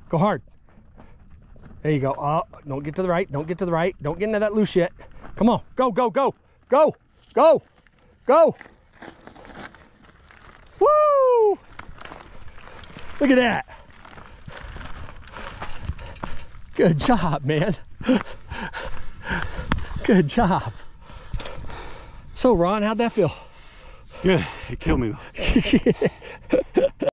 Go hard. There you go. Oh, don't get to the right. Don't get to the right. Don't get into that loose yet. Come on. Go, go, go. Go, go, go. Woo! Look at that. Good job, man. Good job. So, Ron, how'd that feel? Good. It killed me.